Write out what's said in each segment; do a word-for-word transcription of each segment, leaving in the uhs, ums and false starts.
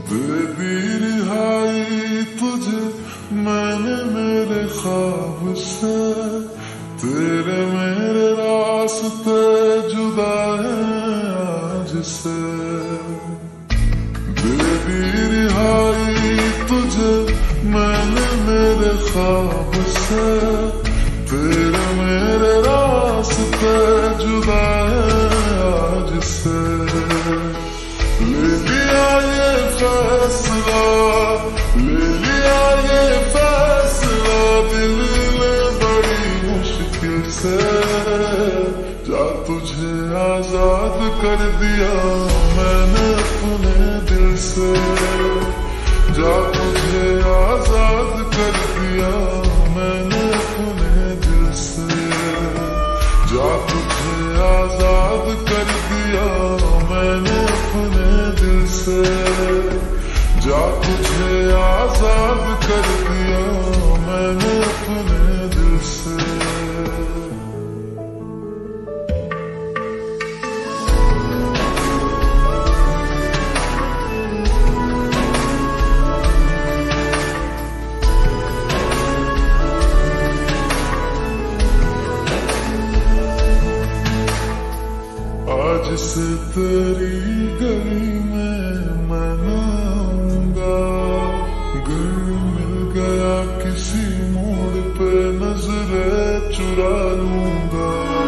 दे दी रिहाई तुझे मैंने मेरे ख्वाब से, तेरे मेरे रास्ते जुदा है आज से। दे दी रिहाई तुझे मैंने मेरे ख्वाब से, तेरे मेरे रास्ते जुदा है आज से। ले लिया ये फैसला, ले लिया ये फैसला दिल ने बड़ी मुश्किल से। जा तुझे आजाद कर दिया मैंने अपने दिल से, जा तुझे आजाद कर दिया मैंने अपने दिल से, जा तुझे आजाद कर दिया मैंने अपने दिल से, जा तुझे आजाद कर दिया मैंने अपने दिल से। आज से तेरी गली में मैं न आऊंगा, घर मिल गया किसी मोड़ पे नजरें चुरा लूंगा।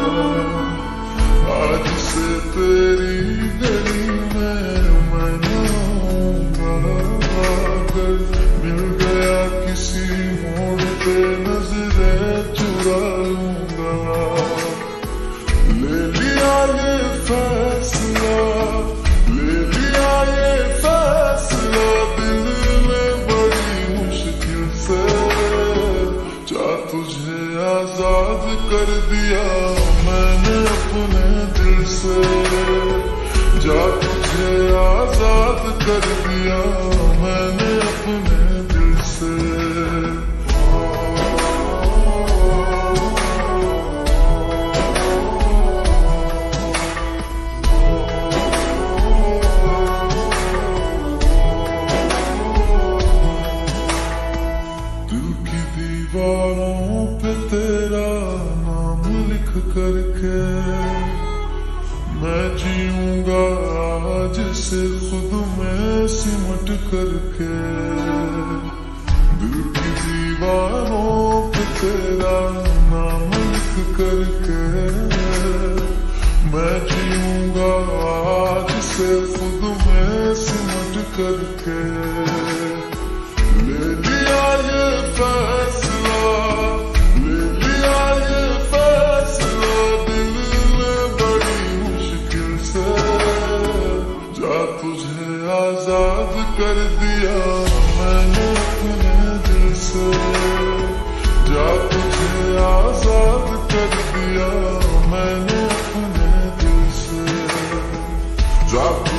आज से तेरी गली में मैं न आऊंगा, घर मिल गया किसी मोड़ पे नजरें चुरा लूंगा। ले लिया ये फैसला, ले लिया ये फैसला दिल ने बड़ी मुश्किल से। जा तुझे आजाद कर दिया मैंने अपने दिल से, जा तुझे आजाद कर दिया मैंने अपने दिल से। दीवारों पे तेरा नाम लिख करके मैं जीऊंगा आज से खुद में सिमट करके। दिल की दीवारों पे तेरा नाम लिख करके मैं जीऊंगा आज से खुद में सिमट करके। ले लिया ये फैसला, ले लिया ये फैसला दिल ने बड़ी मुश्किल से। जा तुझे आजाद कर दिया मैंने अपने दिल से, जा तुझे आजाद कर दिया मैंने अपने दिल से, जा